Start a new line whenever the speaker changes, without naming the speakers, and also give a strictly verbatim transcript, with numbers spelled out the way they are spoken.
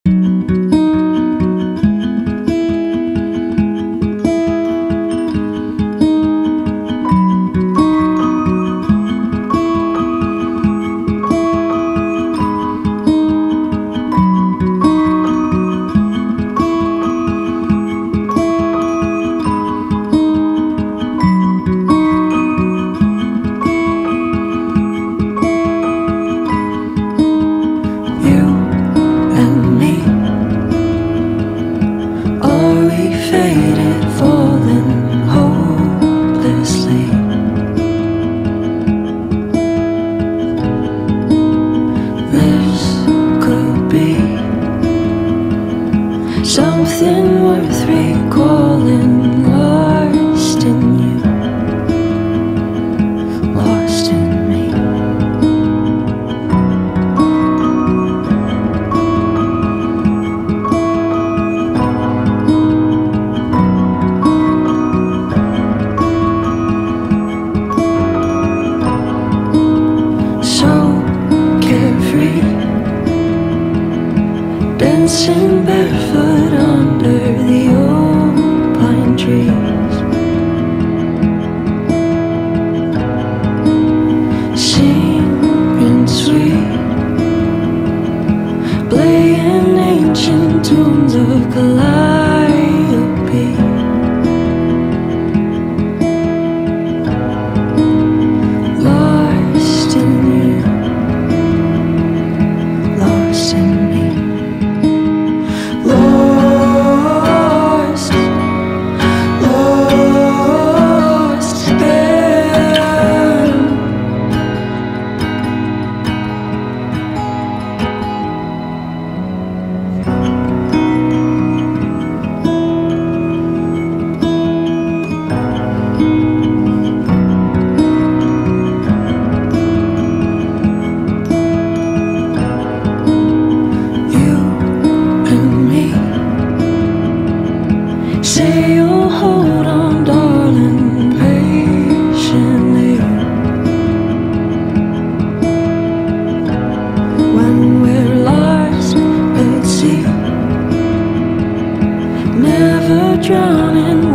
Something worth recalling, lost in you, lost in me. So carefree, dancing barefoot under the old pine trees, singing sweet, playing ancient tunes of Calliope. Lost in you, lost in me. Lost, lost again. You and me, say you'll hold on, darling, patiently. When we're lost at sea, never drowning.